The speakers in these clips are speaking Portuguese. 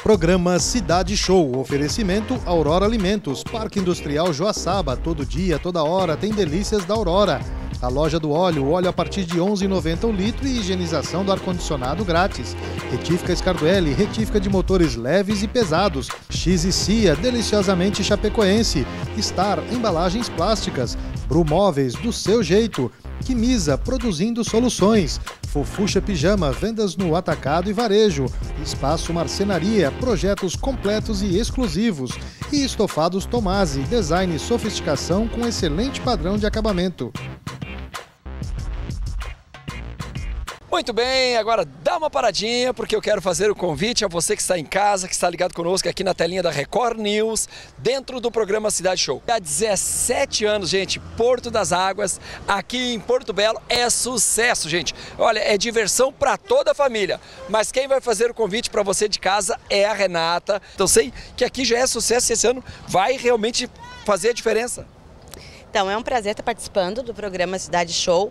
Programa Cidade Show. Oferecimento Aurora Alimentos. Parque Industrial Joaçaba. Todo dia, toda hora tem delícias da Aurora. A loja do óleo a partir de R$ 11,90 o litro e higienização do ar-condicionado grátis. Retífica Scarduelli, retífica de motores leves e pesados. X e Cia, deliciosamente chapecoense. Star, embalagens plásticas. Bru Móveis, do seu jeito. Quimisa, produzindo soluções. Fofucha Pijama, vendas no atacado e varejo. Espaço Marcenaria, projetos completos e exclusivos. E Estofados Tomasi, design e sofisticação com excelente padrão de acabamento. Muito bem, agora dá uma paradinha porque eu quero fazer o convite a você que está em casa, que está ligado conosco aqui na telinha da Record News, dentro do programa Cidade Show. Há 17 anos, gente, Porto das Águas, aqui em Porto Belo, é sucesso, gente. Olha, é diversão para toda a família, mas quem vai fazer o convite para você de casa é a Renata. Então sei que aqui já é sucesso e esse ano vai realmente fazer a diferença. Então, é um prazer estar participando do programa Cidade Show.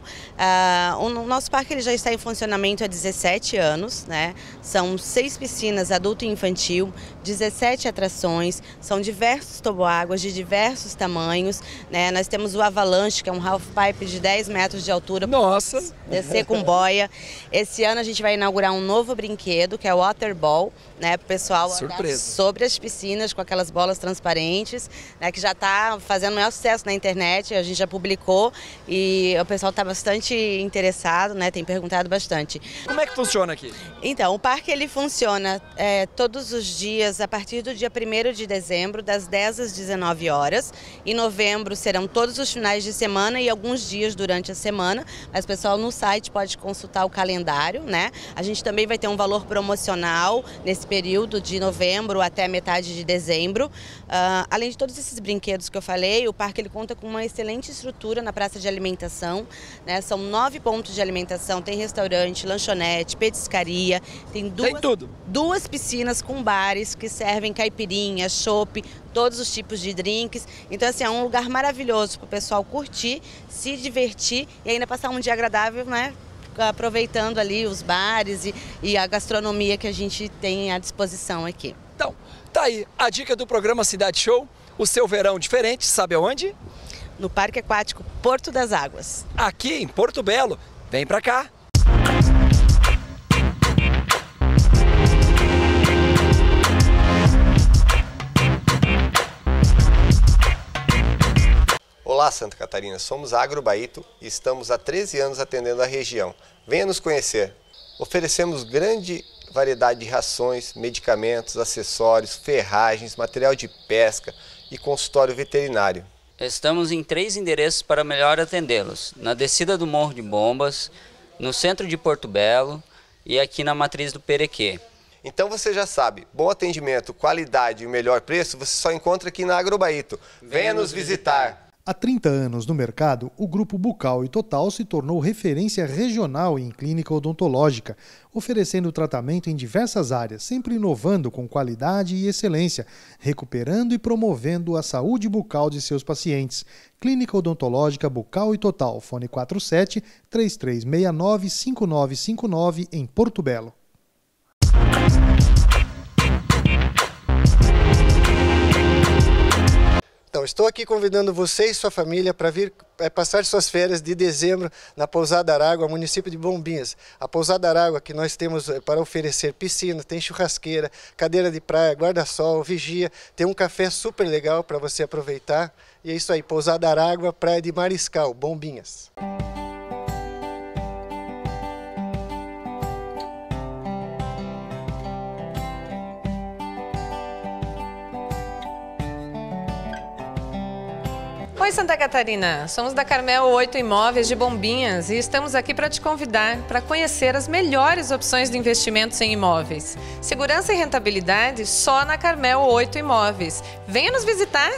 O nosso parque ele já está em funcionamento há 17 anos, né? São 6 piscinas adulto e infantil, 17 atrações, são diversos toboáguas de diversos tamanhos, né? Nós temos o Avalanche, que é um half-pipe de 10 metros de altura. Nossa! Descer com boia. Esse ano a gente vai inaugurar um novo brinquedo, que é o Waterball, né? Para o pessoal andar sobre as piscinas com aquelas bolas transparentes, né? Que já está fazendo o maior sucesso na internet. A gente já publicou e o pessoal está bastante interessado, né? Tem perguntado bastante. Como é que funciona aqui? Então, o parque ele funciona todos os dias a partir do dia 1º de dezembro, das 10 às 19 horas. Em novembro serão todos os finais de semana e alguns dias durante a semana. Mas o pessoal no site pode consultar o calendário, né? A gente também vai ter um valor promocional nesse período de novembro até metade de dezembro. Além de todos esses brinquedos que eu falei, o parque ele conta com uma excelente estrutura na praça de alimentação, né? São 9 pontos de alimentação, tem restaurante, lanchonete, petiscaria, tem duas piscinas com bares que servem caipirinha, chopp, todos os tipos de drinks. Então, assim, é um lugar maravilhoso para o pessoal curtir, se divertir e ainda passar um dia agradável, né? Aproveitando ali os bares e a gastronomia que a gente tem à disposição aqui. Então, tá aí a dica do programa Cidade Show, o seu verão diferente, sabe aonde? No Parque Aquático Porto das Águas. Aqui em Porto Belo. Vem pra cá. Olá Santa Catarina, somos a Agrobaito e estamos há 13 anos atendendo a região. Venha nos conhecer. Oferecemos grande variedade de rações, medicamentos, acessórios, ferragens, material de pesca e consultório veterinário. Estamos em 3 endereços para melhor atendê-los. Na descida do Morro de Bombas, no centro de Porto Belo e aqui na matriz do Perequê. Então você já sabe, bom atendimento, qualidade e o melhor preço você só encontra aqui na Agrobaito. Venha nos visitar! Há 30 anos no mercado, o Grupo Bucal e Total se tornou referência regional em clínica odontológica, oferecendo tratamento em diversas áreas, sempre inovando com qualidade e excelência, recuperando e promovendo a saúde bucal de seus pacientes. Clínica Odontológica Bucal e Total, fone 47-3369-5959 em Porto Belo. Então, estou aqui convidando você e sua família para vir passar suas férias de dezembro na Pousada Aragua, município de Bombinhas. A Pousada Aragua que nós temos para oferecer piscina, tem churrasqueira, cadeira de praia, guarda-sol, vigia, tem um café super legal para você aproveitar. E é isso aí, Pousada Aragua, Praia de Mariscal, Bombinhas. Oi Santa Catarina, somos da Carmel 8 Imóveis de Bombinhas e estamos aqui para te convidar para conhecer as melhores opções de investimentos em imóveis. Segurança e rentabilidade só na Carmel 8 Imóveis. Venha nos visitar!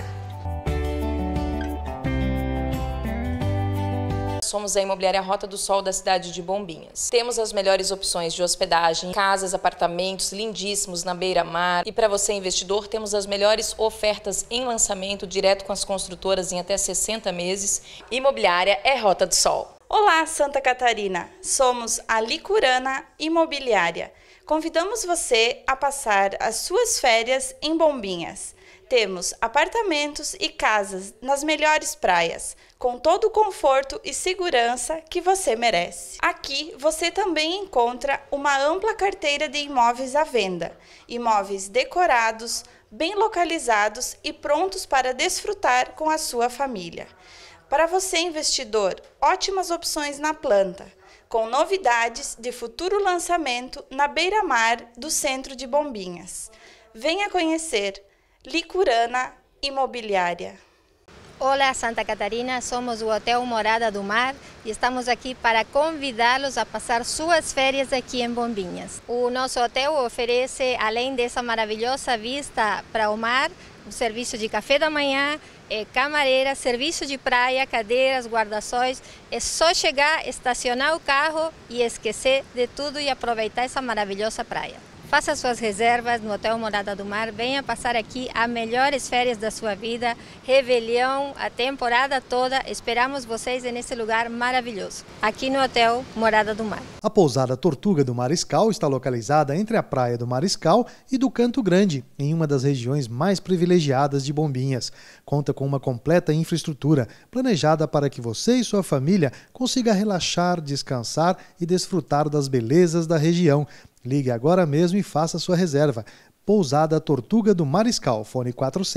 Somos a Imobiliária Rota do Sol da cidade de Bombinhas. Temos as melhores opções de hospedagem, casas, apartamentos lindíssimos na beira-mar. E para você, investidor, temos as melhores ofertas em lançamento, direto com as construtoras em até 60 meses. Imobiliária é Rota do Sol. Olá, Santa Catarina! Somos a Licurana Imobiliária. Convidamos você a passar as suas férias em Bombinhas. Temos apartamentos e casas nas melhores praias, com todo o conforto e segurança que você merece. Aqui você também encontra uma ampla carteira de imóveis à venda, imóveis decorados, bem localizados e prontos para desfrutar com a sua família. Para você, investidor, ótimas opções na planta, com novidades de futuro lançamento na beira-mar do centro de Bombinhas. Venha conhecer Licurana Imobiliária. Olá, Santa Catarina, somos o Hotel Morada do Mar e estamos aqui para convidá-los a passar suas férias aqui em Bombinhas. O nosso hotel oferece, além dessa maravilhosa vista para o mar, o serviço de café da manhã, camareira, serviço de praia, cadeiras, guarda-sóis. É só chegar, estacionar o carro e esquecer de tudo e aproveitar essa maravilhosa praia. Faça suas reservas no Hotel Morada do Mar, venha passar aqui as melhores férias da sua vida, Réveillon, a temporada toda, esperamos vocês nesse lugar maravilhoso, aqui no Hotel Morada do Mar. A pousada Tortuga do Mariscal está localizada entre a praia do Mariscal e do Canto Grande, em uma das regiões mais privilegiadas de Bombinhas. Conta com uma completa infraestrutura, planejada para que você e sua família consigam relaxar, descansar e desfrutar das belezas da região. Ligue agora mesmo e faça sua reserva. Pousada Tortuga do Mariscal, fone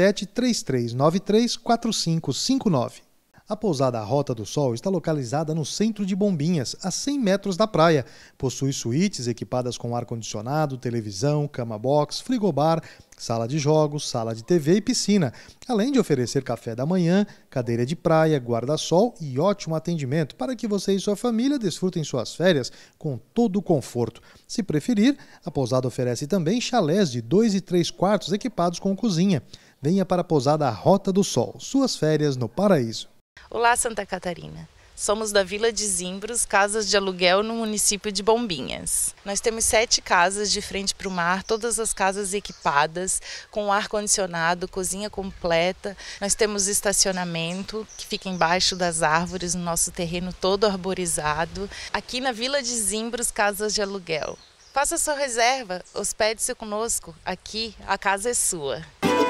47-3393-4559. A pousada Rota do Sol está localizada no centro de Bombinhas, a 100 metros da praia. Possui suítes equipadas com ar-condicionado, televisão, cama-box, frigobar, sala de jogos, sala de TV e piscina, além de oferecer café da manhã, cadeira de praia, guarda-sol e ótimo atendimento para que você e sua família desfrutem suas férias com todo o conforto. Se preferir, a pousada oferece também chalés de 2 e 3 quartos equipados com cozinha. Venha para a pousada Rota do Sol, suas férias no paraíso. Olá, Santa Catarina. Somos da Vila de Zimbros, casas de aluguel no município de Bombinhas. Nós temos 7 casas de frente para o mar, todas as casas equipadas, com ar-condicionado, cozinha completa. Nós temos estacionamento, que fica embaixo das árvores, no nosso terreno todo arborizado. Aqui na Vila de Zimbros, casas de aluguel. Faça sua reserva, hospede-se conosco. Aqui, a casa é sua.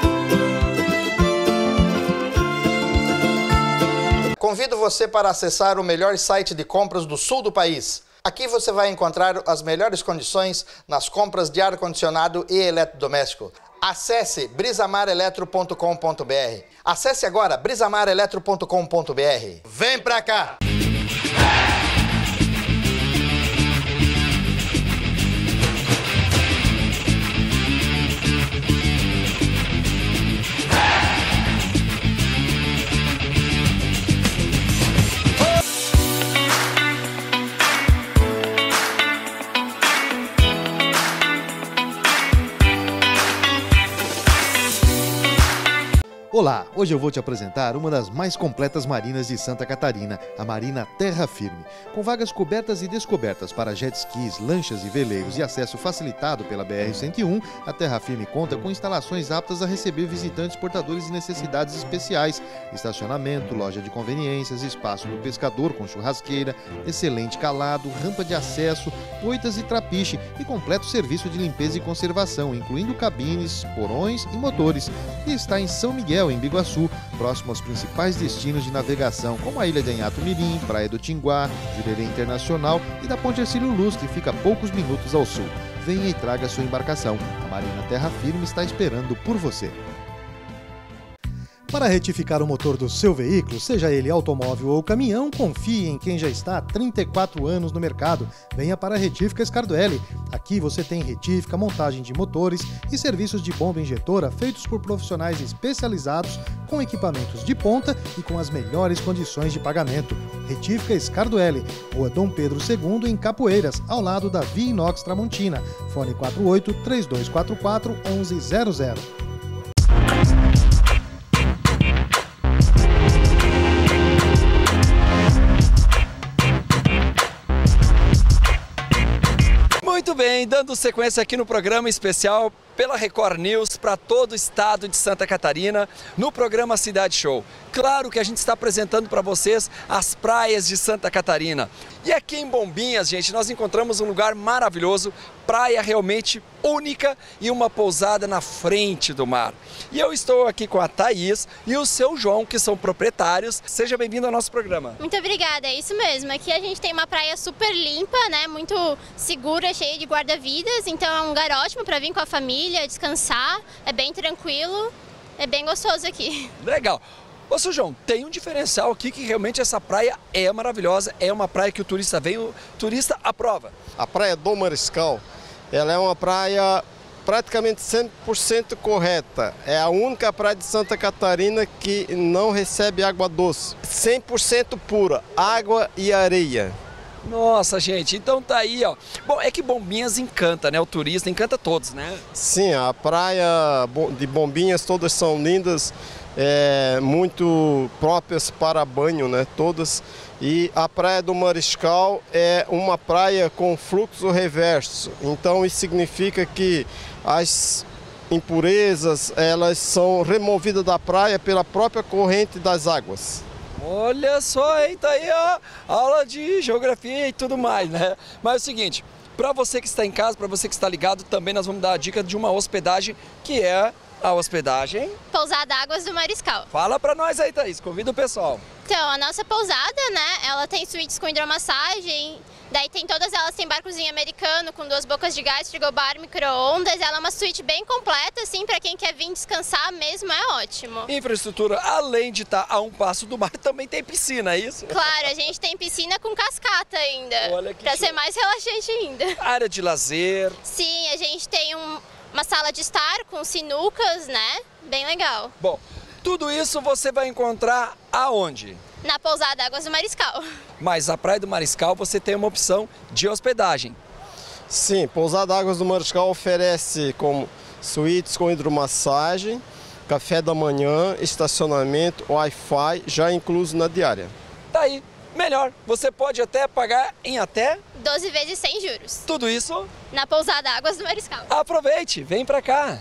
Convido você para acessar o melhor site de compras do sul do país. Aqui você vai encontrar as melhores condições nas compras de ar-condicionado e eletrodoméstico. Acesse brisamareletro.com.br. Acesse agora brisamareletro.com.br. Vem pra cá! Olá, hoje eu vou te apresentar uma das mais completas marinas de Santa Catarina, a Marina Terra Firme. Com vagas cobertas e descobertas para jet skis, lanchas e veleiros e acesso facilitado pela BR-101, a Terra Firme conta com instalações aptas a receber visitantes portadores de necessidades especiais, estacionamento, loja de conveniências, espaço do pescador com churrasqueira, excelente calado, rampa de acesso, poitas e trapiche e completo serviço de limpeza e conservação, incluindo cabines, porões e motores. E está em São Miguel, em Biguaçu, próximo aos principais destinos de navegação, como a Ilha de Anhato Mirim, Praia do Tinguá, Jurerê Internacional e da Ponte Hercílio Luz, que fica a poucos minutos ao sul. Venha e traga sua embarcação. A Marina Terra Firme está esperando por você. Para retificar o motor do seu veículo, seja ele automóvel ou caminhão, confie em quem já está há 34 anos no mercado. Venha para a Retífica Scardoelli. Aqui você tem retífica, montagem de motores e serviços de bomba injetora feitos por profissionais especializados com equipamentos de ponta e com as melhores condições de pagamento. Retífica Scardoelli, Rua Dom Pedro II, em Capoeiras, ao lado da Via Inox Tramontina. Fone 48-3244-1100. Muito bem, dando sequência aqui no programa especial pela Record News para todo o estado de Santa Catarina, no programa Cidade Show. Claro que a gente está apresentando para vocês as praias de Santa Catarina. E aqui em Bombinhas, gente, nós encontramos um lugar maravilhoso, praia realmente única e uma pousada na frente do mar. E eu estou aqui com a Thaís e o seu João, que são proprietários. Seja bem-vindo ao nosso programa. Muito obrigada, é isso mesmo. Aqui a gente tem uma praia super limpa, né? Muito segura, cheia de guarda-vidas. Então é um lugar ótimo para vir com a família, descansar. É bem tranquilo, é bem gostoso aqui. Legal. Ô, seu João, tem um diferencial aqui que realmente essa praia é maravilhosa, é uma praia que o turista vem, o turista aprova. A Praia do Mariscal, ela é uma praia praticamente 100% correta. É a única praia de Santa Catarina que não recebe água doce. 100% pura, água e areia. Nossa, gente, então tá aí, ó. Bom, é que Bombinhas encanta, né? O turista encanta todos, né? Sim, a praia de Bombinhas todas são lindas. Muito próprias para banho, né? Todas. E a Praia do Mariscal é uma praia com fluxo reverso. Então isso significa que as impurezas elas são removidas da praia pela própria corrente das águas. Olha só, hein? Tá aí, ó, aula de geografia e tudo mais, né? Mas é o seguinte, para você que está em casa, para você que está ligado, também nós vamos dar a dica de uma hospedagem que é a hospedagem Pousada Águas do Mariscal. Fala pra nós aí, Thaís, convida o pessoal. Então, a nossa pousada, né, ela tem suítes com hidromassagem, daí tem todas elas, tem barcozinho americano com 2 bocas de gás, frigobar, micro-ondas, ela é uma suíte bem completa, assim, pra quem quer vir descansar mesmo, é ótimo. Infraestrutura, além de estar a um passo do mar, também tem piscina, é isso? Claro, a gente tem piscina com cascata ainda, olha que pra show. Ser mais relaxante ainda. Área de lazer. Sim, a gente tem uma sala de estar com sinucas, né? Bem legal. Bom, tudo isso você vai encontrar aonde? Na Pousada Águas do Mariscal. Mas a Praia do Mariscal você tem uma opção de hospedagem. Sim, Pousada Águas do Mariscal oferece como suítes com hidromassagem, café da manhã, estacionamento, Wi-Fi, já incluso na diária. Tá aí, melhor, você pode até pagar em até 12 vezes sem juros. Tudo isso na Pousada Águas do Mariscal. Aproveite, vem pra cá.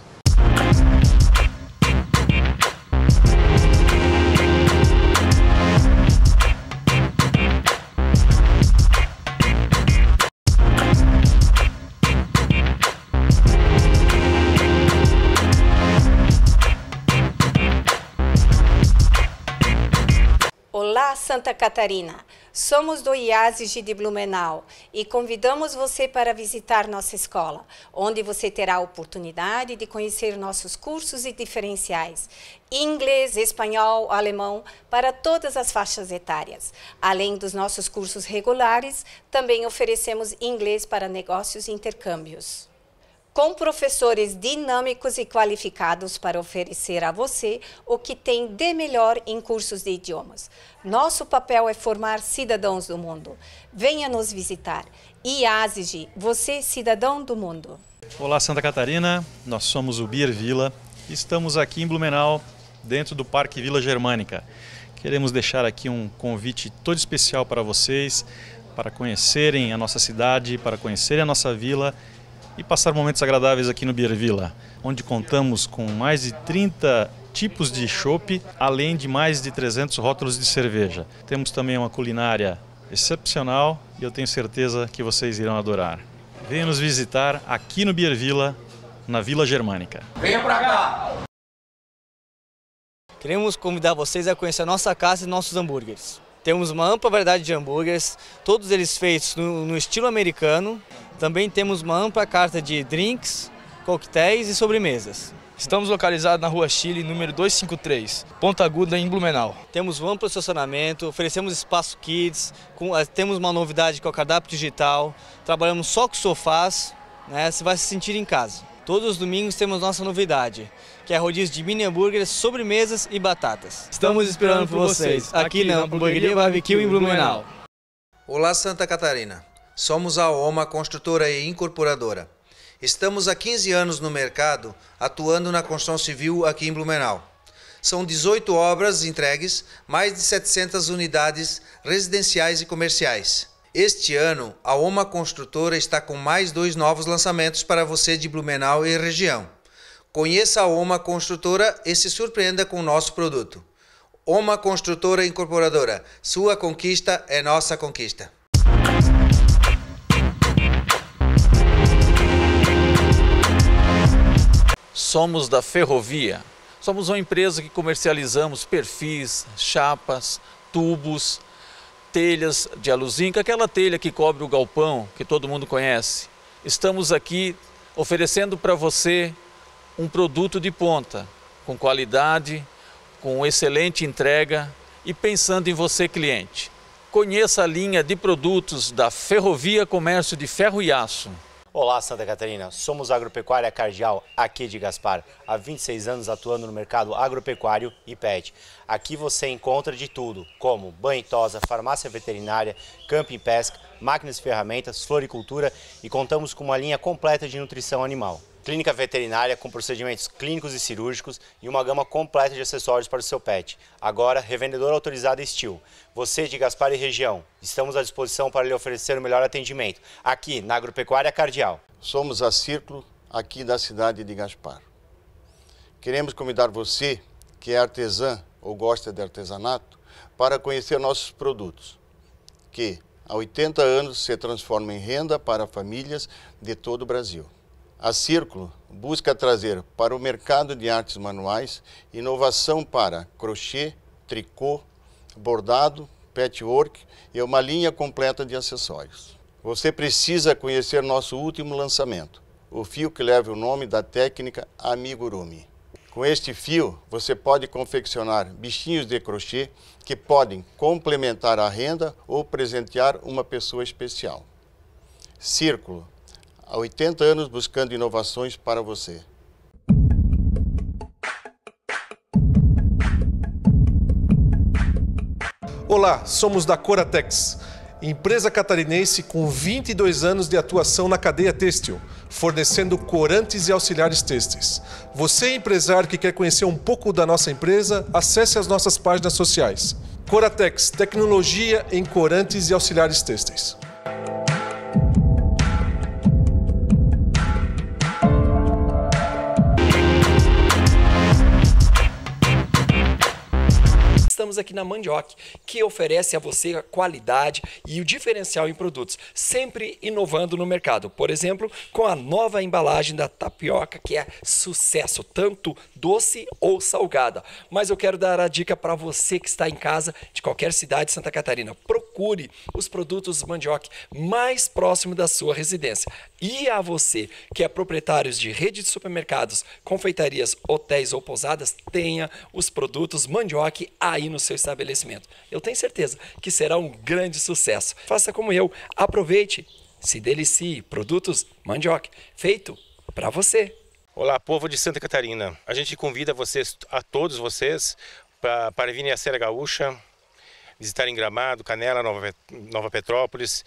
Olá, Santa Catarina! Somos do IASG de Blumenau e convidamos você para visitar nossa escola, onde você terá a oportunidade de conhecer nossos cursos e diferenciais, inglês, espanhol, alemão, para todas as faixas etárias. Além dos nossos cursos regulares, também oferecemos inglês para negócios e intercâmbios. Com professores dinâmicos e qualificados para oferecer a você o que tem de melhor em cursos de idiomas. Nosso papel é formar cidadãos do mundo. Venha nos visitar. IASG, você cidadão do mundo. Olá, Santa Catarina, nós somos o Beer Villa. Estamos aqui em Blumenau, dentro do Parque Vila Germânica. Queremos deixar aqui um convite todo especial para vocês, para conhecerem a nossa cidade, para conhecerem a nossa vila e passar momentos agradáveis aqui no Beer Villa, onde contamos com mais de 30 tipos de chopp, além de mais de 300 rótulos de cerveja. Temos também uma culinária excepcional e eu tenho certeza que vocês irão adorar. Venham nos visitar aqui no Beer Villa, na Vila Germânica. Venha pra cá! Queremos convidar vocês a conhecer a nossa casa e nossos hambúrgueres. Temos uma ampla variedade de hambúrgueres, todos eles feitos no estilo americano. Também temos uma ampla carta de drinks, coquetéis e sobremesas. Estamos localizados na Rua Chile, número 253, Ponta Aguda, em Blumenau. Temos um amplo estacionamento, oferecemos espaço kids, temos uma novidade que é o cardápio digital, trabalhamos só com sofás, né? Você vai se sentir em casa. Todos os domingos temos nossa novidade, que é rodízio de mini hambúrgueres, sobremesas e batatas. Estamos esperando por vocês, aqui na Hamburgueria Barbecue em Blumenau. Olá, Santa Catarina. Somos a OMA Construtora e Incorporadora. Estamos há 15 anos no mercado, atuando na construção civil aqui em Blumenau. São 18 obras entregues, mais de 700 unidades residenciais e comerciais. Este ano, a OMA Construtora está com mais 2 novos lançamentos para você de Blumenau e região. Conheça a OMA Construtora e se surpreenda com o nosso produto. OMA Construtora e Incorporadora, sua conquista é nossa conquista. somos da Ferrovia. Somos uma empresa que comercializamos perfis, chapas, tubos, telhas de aluzinca, aquela telha que cobre o galpão, que todo mundo conhece. Estamos aqui oferecendo para você um produto de ponta, com qualidade, com excelente entrega e pensando em você, cliente. Conheça a linha de produtos da Ferrovia Comércio de Ferro e Aço. Olá, Santa Catarina. Somos Agropecuária Cardial, aqui de Gaspar. Há 26 anos atuando no mercado agropecuário e pet. Aqui você encontra de tudo, como banho e tosa, farmácia veterinária, camping e pesca, máquinas e ferramentas, floricultura e contamos com uma linha completa de nutrição animal. Clínica veterinária com procedimentos clínicos e cirúrgicos e uma gama completa de acessórios para o seu pet. Agora, revendedor autorizado Steel. Você de Gaspar e região, estamos à disposição para lhe oferecer o melhor atendimento, aqui na Agropecuária Cardial. Somos a Círculo, aqui da cidade de Gaspar. Queremos convidar você, que é artesã ou gosta de artesanato, para conhecer nossos produtos, que há 80 anos se transformam em renda para famílias de todo o Brasil. A Círculo busca trazer para o mercado de artes manuais inovação para crochê, tricô, bordado, patchwork e uma linha completa de acessórios. Você precisa conhecer nosso último lançamento, o fio que leva o nome da técnica amigurumi. Com este fio, você pode confeccionar bichinhos de crochê que podem complementar a renda ou presentear uma pessoa especial. Círculo. Há 80 anos buscando inovações para você. Olá, somos da Coratex, empresa catarinense com 22 anos de atuação na cadeia têxtil, fornecendo corantes e auxiliares têxteis. Você, empresário que quer conhecer um pouco da nossa empresa, acesse as nossas páginas sociais. Coratex, tecnologia em corantes e auxiliares têxteis. Estamos aqui na Mandioc, que oferece a você a qualidade e o diferencial em produtos, sempre inovando no mercado. Por exemplo, com a nova embalagem da tapioca, que é sucesso, tanto doce ou salgada. Mas eu quero dar a dica para você que está em casa, de qualquer cidade de Santa Catarina. Procure os produtos Mandioc mais próximo da sua residência. E a você que é proprietário de rede de supermercados, confeitarias, hotéis ou pousadas, tenha os produtos Mandioc aí no seu estabelecimento. Eu tenho certeza que será um grande sucesso. Faça como eu, aproveite, se delicie. Produtos Mandioc, feito para você. Olá, povo de Santa Catarina. A gente convida todos vocês para virem à Serra Gaúcha, visitarem Gramado, Canela, Nova Petrópolis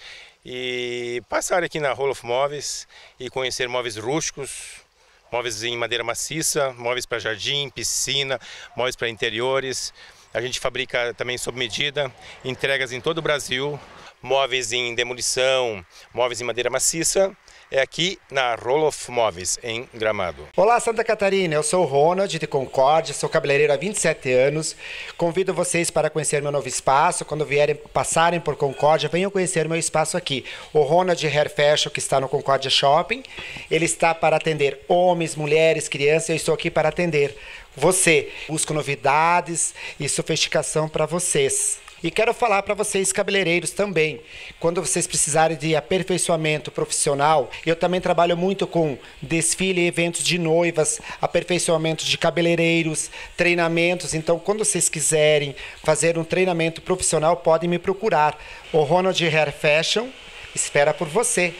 e passar aqui na Roloff Móveis e conhecer móveis rústicos, móveis em madeira maciça, móveis para jardim, piscina, móveis para interiores. A gente fabrica também sob medida, entregas em todo o Brasil, móveis em demolição, móveis em madeira maciça. É aqui na Roloff Móveis, em Gramado. Olá, Santa Catarina, eu sou o Ronald de Concórdia, sou cabeleireiro há 27 anos. Convido vocês para conhecer meu novo espaço. Quando passarem por Concórdia, venham conhecer meu espaço aqui. O Ronald Hair Fashion, que está no Concórdia Shopping. Ele está para atender homens, mulheres, crianças. Eu estou aqui para atender você. Busco novidades e sofisticação para vocês. E quero falar para vocês, cabeleireiros, também, quando vocês precisarem de aperfeiçoamento profissional, eu também trabalho muito com desfile e eventos de noivas, aperfeiçoamento de cabeleireiros, treinamentos. Então, quando vocês quiserem fazer um treinamento profissional, podem me procurar. O Ronald Hair Fashion espera por você.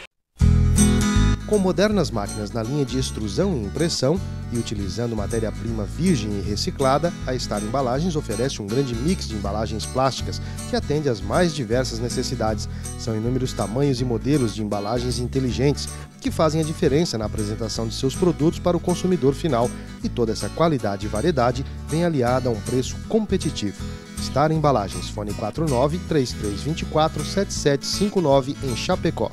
Com modernas máquinas na linha de extrusão e impressão e utilizando matéria-prima virgem e reciclada, a Star Embalagens oferece um grande mix de embalagens plásticas que atende às mais diversas necessidades. São inúmeros tamanhos e modelos de embalagens inteligentes que fazem a diferença na apresentação de seus produtos para o consumidor final. E toda essa qualidade e variedade vem aliada a um preço competitivo. Star Embalagens, fone 49-3324-7759 em Chapecó.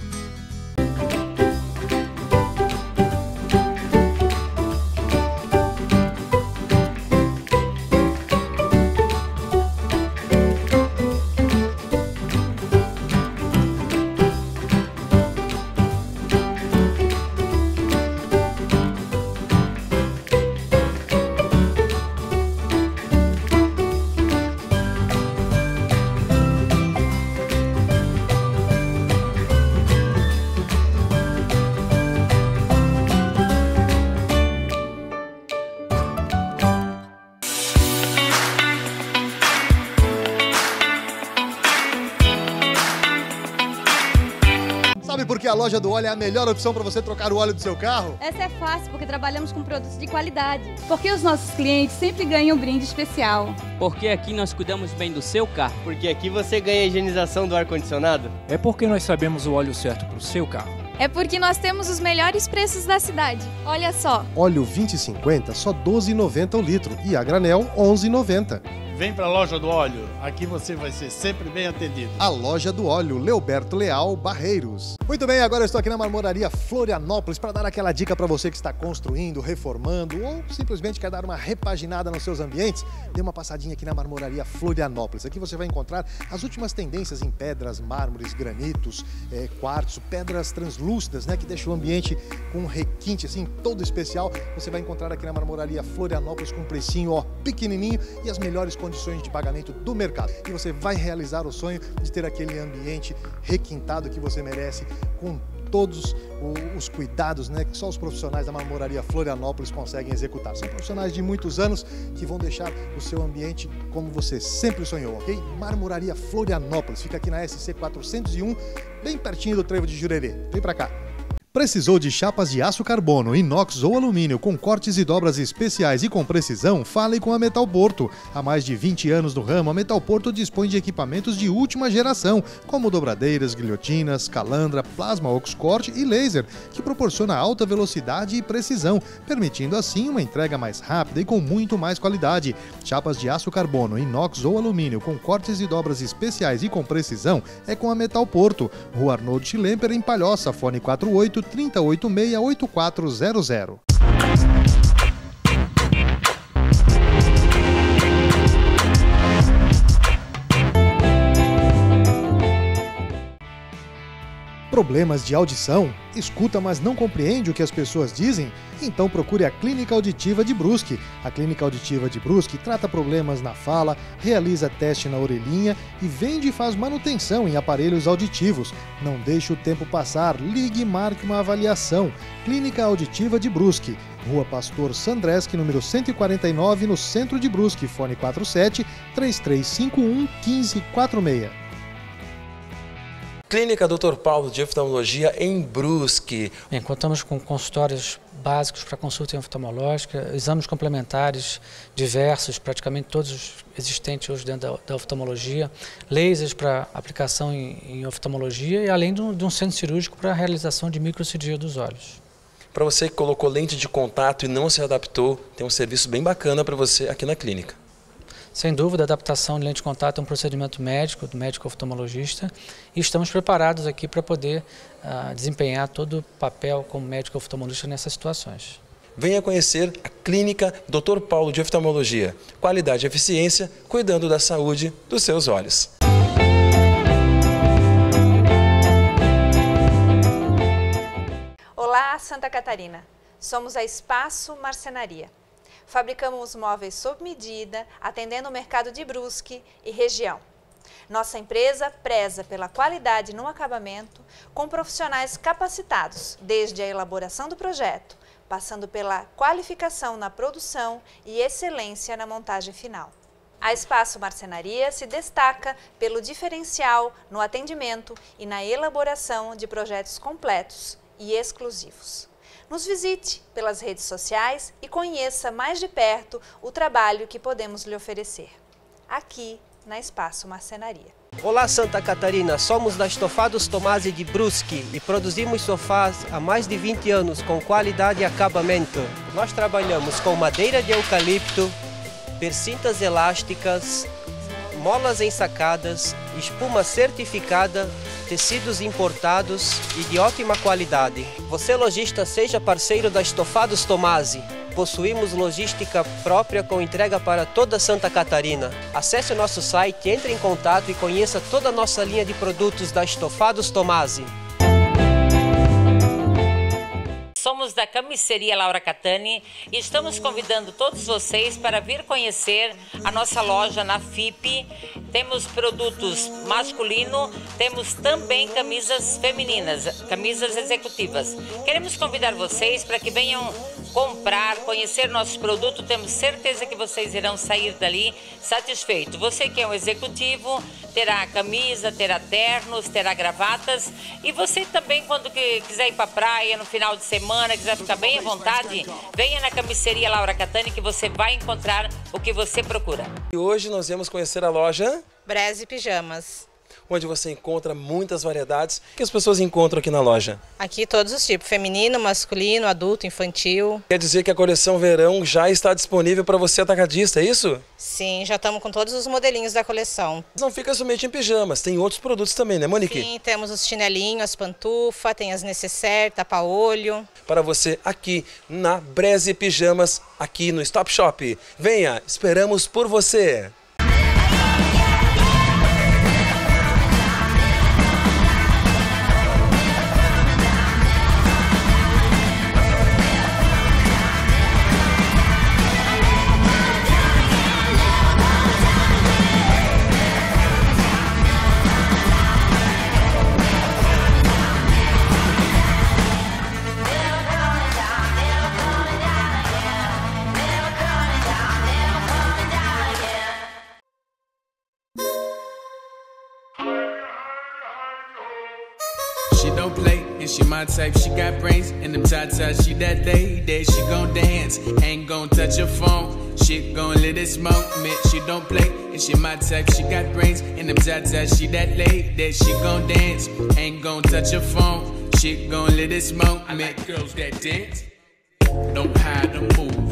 Sabe por que a Loja do Óleo é a melhor opção para você trocar o óleo do seu carro? Essa é fácil porque trabalhamos com produtos de qualidade. Porque os nossos clientes sempre ganham um brinde especial. Porque aqui nós cuidamos bem do seu carro. Porque aqui você ganha a higienização do ar-condicionado. É porque nós sabemos o óleo certo para o seu carro. É porque nós temos os melhores preços da cidade. Olha só. Óleo 2050 só R$ 12,90 o litro e a granel R$ 11,90. Vem para a Loja do Óleo, aqui você vai ser sempre bem atendido. A Loja do Óleo, Leoberto Leal, Barreiros. Muito bem, agora eu estou aqui na Marmoraria Florianópolis para dar aquela dica para você que está construindo, reformando ou simplesmente quer dar uma repaginada nos seus ambientes. Dê uma passadinha aqui na Marmoraria Florianópolis. Aqui você vai encontrar as últimas tendências em pedras, mármores, granitos, quartzo, pedras translúcidas, né, que deixam o ambiente com um requinte assim todo especial. Você vai encontrar aqui na Marmoraria Florianópolis com um precinho pequenininho e as melhores condições de pagamento do mercado. E você vai realizar o sonho de ter aquele ambiente requintado que você merece, com todos os cuidados, né, que só os profissionais da Marmoraria Florianópolis conseguem executar. São profissionais de muitos anos que vão deixar o seu ambiente como você sempre sonhou, ok? Marmoraria Florianópolis, fica aqui na SC 401, bem pertinho do Trevo de Jurerê. Vem pra cá. Precisou de chapas de aço carbono, inox ou alumínio com cortes e dobras especiais e com precisão? Fale com a Metal Porto. Há mais de 20 anos no ramo, a Metal Porto dispõe de equipamentos de última geração, como dobradeiras, guilhotinas, calandra, plasma ox-corte e laser, que proporciona alta velocidade e precisão, permitindo assim uma entrega mais rápida e com muito mais qualidade. Chapas de aço carbono, inox ou alumínio com cortes e dobras especiais e com precisão é com a Metal Porto. Rua Arnold Schlemper, em Palhoça, fone 48 3086-8400. Problemas de audição? Escuta, mas não compreende o que as pessoas dizem? Então procure a Clínica Auditiva de Brusque. A Clínica Auditiva de Brusque trata problemas na fala, realiza teste na orelhinha e vende e faz manutenção em aparelhos auditivos. Não deixe o tempo passar, ligue e marque uma avaliação. Clínica Auditiva de Brusque, Rua Pastor Sandreski, número 149, no centro de Brusque, fone 47 3351 1546. Clínica Dr. Paulo de Oftalmologia em Brusque. Bem, contamos com consultórios básicos para consulta oftalmológica, exames complementares diversos, praticamente todos os existentes hoje dentro da oftalmologia, lasers para aplicação em oftalmologia e além de um centro cirúrgico para a realização de microcirurgia dos olhos. Para você que colocou lente de contato e não se adaptou, tem um serviço bem bacana para você aqui na clínica. Sem dúvida, a adaptação de lente de contato é um procedimento médico, do médico oftalmologista, e estamos preparados aqui para poder desempenhar todo o papel como médico oftalmologista nessas situações. Venha conhecer a Clínica Dr. Paulo de Oftalmologia. Qualidade e eficiência, cuidando da saúde dos seus olhos. Olá, Santa Catarina. Somos a Espaço Marcenaria. Fabricamos móveis sob medida, atendendo o mercado de Brusque e região. Nossa empresa preza pela qualidade no acabamento, com profissionais capacitados, desde a elaboração do projeto, passando pela qualificação na produção e excelência na montagem final. A Espaço Marcenaria se destaca pelo diferencial no atendimento e na elaboração de projetos completos e exclusivos. Nos visite pelas redes sociais e conheça mais de perto o trabalho que podemos lhe oferecer. Aqui na Espaço Marcenaria. Olá, Santa Catarina, somos da Estofados Tomasi de Brusque e produzimos sofás há mais de 20 anos com qualidade e acabamento. Nós trabalhamos com madeira de eucalipto, persintas elásticas, molas ensacadas, espuma certificada, tecidos importados e de ótima qualidade. Você, lojista, seja parceiro da Estofados Tomasi. Possuímos logística própria com entrega para toda Santa Catarina. Acesse o nosso site, entre em contato e conheça toda a nossa linha de produtos da Estofados Tomasi. Somos somos da Camiseria Laura Catani e estamos convidando todos vocês para vir conhecer a nossa loja na FIP. Temos produtos masculino, temos também camisas femininas, camisas executivas. Queremos convidar vocês para que venham comprar, conhecer nossos produtos. Temos certeza que vocês irão sair dali satisfeitos. Você que é um executivo, terá camisa, terá ternos, terá gravatas. E você também, quando quiser ir para a praia no final de semana, quiser ficar bem à vontade, venha na Camiseria Laura Catani que você vai encontrar o que você procura. E hoje nós viemos conhecer a loja Breze Pijamas, onde você encontra muitas variedades. O que as pessoas encontram aqui na loja? Aqui todos os tipos, feminino, masculino, adulto, infantil. Quer dizer que a coleção verão já está disponível para você atacadista, é isso? Sim, já estamos com todos os modelinhos da coleção. Não fica somente em pijamas, tem outros produtos também, né, Monique? Sim, temos os chinelinhos, as pantufas, tem as necessaire, tapa-olho. Para você aqui na Breze Pijamas, aqui no Stop Shop. Venha, esperamos por você! She don't play, and she my type. She got brains, and them tatas. She that lady, she gon' dance. Ain't gon' touch her phone. She gon' let it smoke me. She don't play, and she my type. She got brains, and them tatas. She that lady, she gon' dance. Ain't gon' touch her phone. She gon' let it smoke me. I like girls that dance, know how to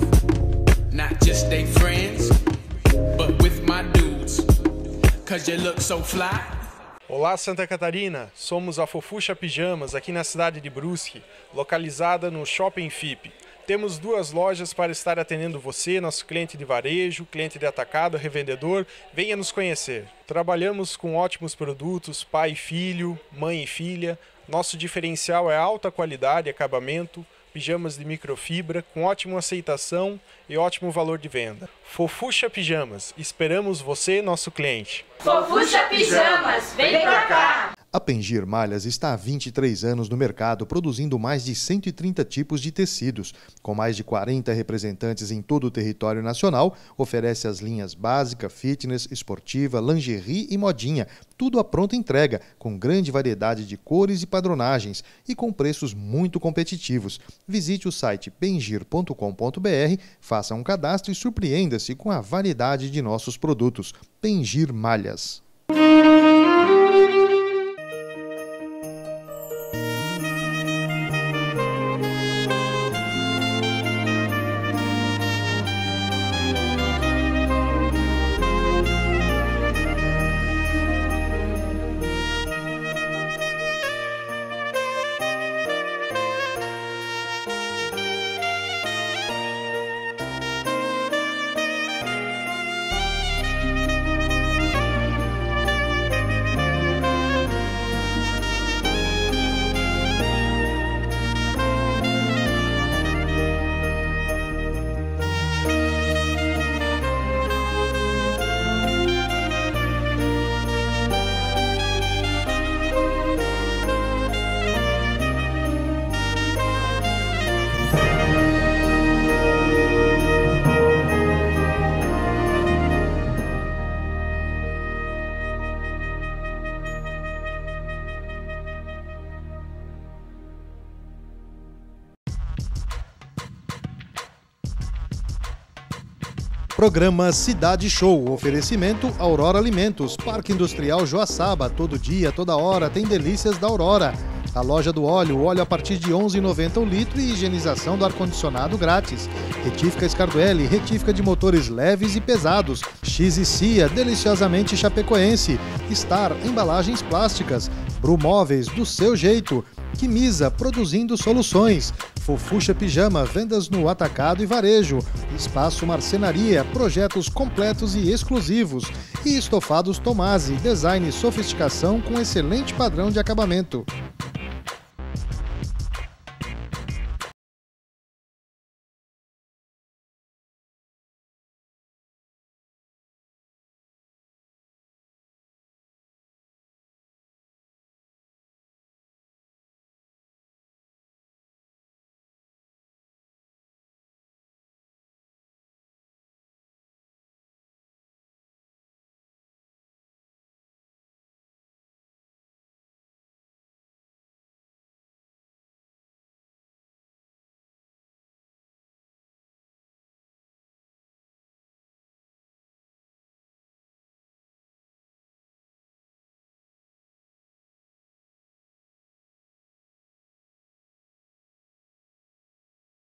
move. Not just they friends, but with my dudes. Cause you look so fly. Olá Santa Catarina, somos a Fofucha Pijamas aqui na cidade de Brusque, localizada no Shopping FIP. Temos 2 lojas para estar atendendo você, nosso cliente de varejo, cliente de atacado, revendedor, venha nos conhecer. Trabalhamos com ótimos produtos, pai e filho, mãe e filha. Nosso diferencial é alta qualidade e acabamento, pijamas de microfibra com ótima aceitação e ótimo valor de venda. Fofucha Pijamas, esperamos você, nosso cliente. Fofucha Pijamas, vem pra cá! A Pengir Malhas está há 23 anos no mercado, produzindo mais de 130 tipos de tecidos. Com mais de 40 representantes em todo o território nacional, oferece as linhas básica, fitness, esportiva, lingerie e modinha, tudo à pronta entrega, com grande variedade de cores e padronagens e com preços muito competitivos. Visite o site pengir.com.br, faça um cadastro e surpreenda-se com a variedade de nossos produtos. Pengir Malhas. Programa Cidade Show. Oferecimento Aurora Alimentos. Parque Industrial Joaçaba. Todo dia, toda hora tem delícias da Aurora. A loja do óleo. Óleo a partir de R$ 11,90 o litro e higienização do ar-condicionado grátis. Retífica Scarduelli. Retífica de motores leves e pesados. X e Cia. Deliciosamente chapecoense. Star. Embalagens plásticas. Brumóveis. Do seu jeito. Quimisa, produzindo soluções. Fofucha Pijama, vendas no atacado e varejo. Espaço Marcenaria, projetos completos e exclusivos. E Estofados Tomasi, design e sofisticação com excelente padrão de acabamento.